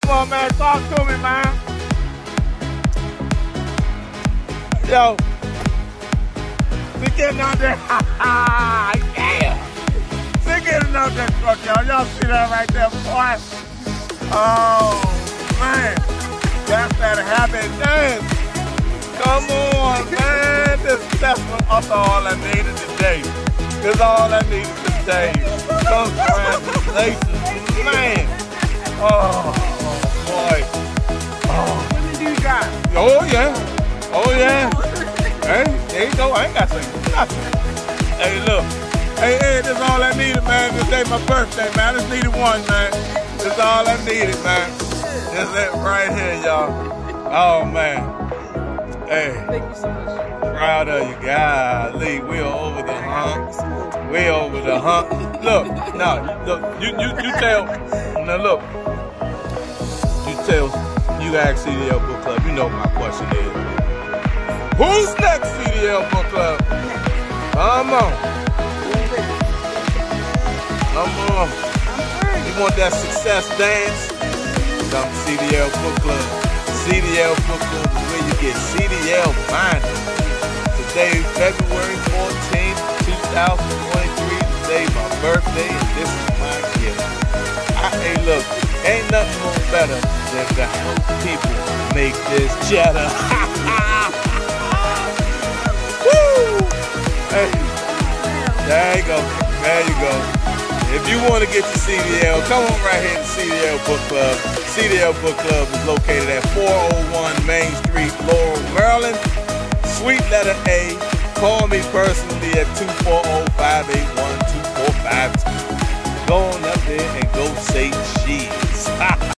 Come on, man, talk to me, man. Yo, we getting out there. Yeah. We getting out that truck, y'all. Y'all see that right there, boy? Oh, man. That's that happy dance. Come on, man. That's all I needed today. That's all I needed today. Congratulations, man. Oh, boy. Oh. What did you got? Oh, yeah. Oh, yeah. Hey, there you go. I ain't got to say nothing. Hey, look. Hey, that's all I needed, man. This day my birthday, man. I just needed one, man. That's all I needed, man. That's it right here, y'all. Oh, man. Hey. Thank you so much. Proud of you. Golly, we are over the hump. We over the hump. Look, now, look, you tell, now look, you tell, you ask CDL Book Club, you know what my question is. Who's next, CDL Book Club? Come on. Come on. You want that success dance? Come to CDL Book Club. CDL Book Club is where you get CDL minded. Today, February 14th, 2023. Today, my birthday, and this is my gift. Hey, look, ain't nothing more better than to help people make this cheddar. Woo! Hey, there you go. There you go. If you want to get to CDL, come on right here to CDL Book Club. CDL Book Club is located at 401 Main Street, Laurel, Maryland. Suite letter A. Call me personally at 240-581-2452. Go on up there and go say cheese.